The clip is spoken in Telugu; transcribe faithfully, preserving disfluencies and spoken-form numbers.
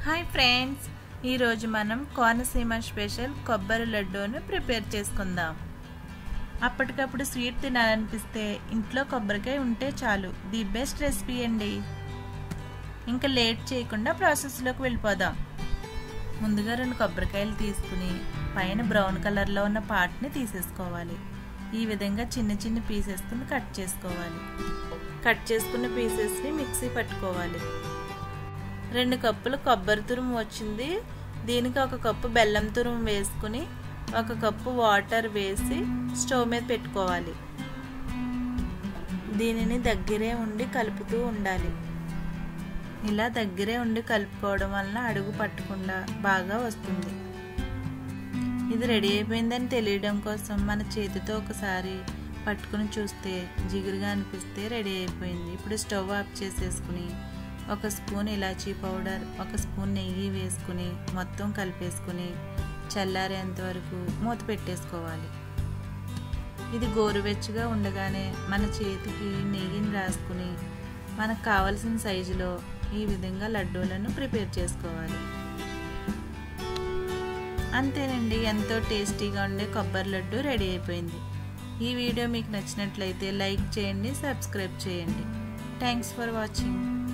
హాయ్ ఫ్రెండ్స్, ఈరోజు మనం కోనసీమ స్పెషల్ కొబ్బరి లడ్డూను ప్రిపేర్ చేసుకుందాం. అప్పటికప్పుడు స్వీట్ తినాలనిపిస్తే ఇంట్లో కొబ్బరికాయ ఉంటే చాలు, ది బెస్ట్ రెసిపీ అండి. ఇంకా లేట్ చేయకుండా ప్రాసెస్లోకి వెళ్ళిపోదాం. ముందుగా రెండు కొబ్బరికాయలు తీసుకుని పైన బ్రౌన్ కలర్లో ఉన్న పార్ట్ని తీసేసుకోవాలి. ఈ విధంగా చిన్న చిన్న పీసెస్ని కట్ చేసుకోవాలి. కట్ చేసుకున్న పీసెస్ని మిక్సీ పట్టుకోవాలి. రెండు కప్పులు కొబ్బరి తురుము వచ్చింది. దీనికి ఒక కప్పు బెల్లం తురుము వేసుకుని ఒక కప్పు వాటర్ వేసి స్టవ్ మీద పెట్టుకోవాలి. దీనిని దగ్గరే ఉండి కలుపుతూ ఉండాలి. ఇలా దగ్గరే ఉండి కలుపుకోవడం వలన అడుగు పట్టకుండా బాగా వస్తుంది. ఇది రెడీ అయిపోయిందని తెలియడం కోసం మన చేతితో ఒకసారి పట్టుకుని చూస్తే జిగురుగా అనిపిస్తే రెడీ అయిపోయింది. ఇప్పుడు స్టవ్ ఆఫ్ చేసేసుకుని ఒక స్పూన్ ఇలాచీ పౌడర్, ఒక స్పూన్ నెయ్యి వేసుకుని మొత్తం కలిపేసుకుని చల్లారేంత వరకు మూత పెట్టేసుకోవాలి. ఇది గోరువెచ్చగా ఉండగానే మన చేతికి నెయ్యిని రాసుకుని మనకు కావలసిన సైజులో ఈ విధంగా లడ్డూలను ప్రిపేర్ చేసుకోవాలి. అంతేనండి, ఎంతో టేస్టీగా ఉండే కొబ్బరి లడ్డు రెడీ అయిపోయింది. ఈ వీడియో మీకు నచ్చినట్లయితే లైక్ చేయండి, సబ్స్క్రైబ్ చేయండి. Thanks for watching.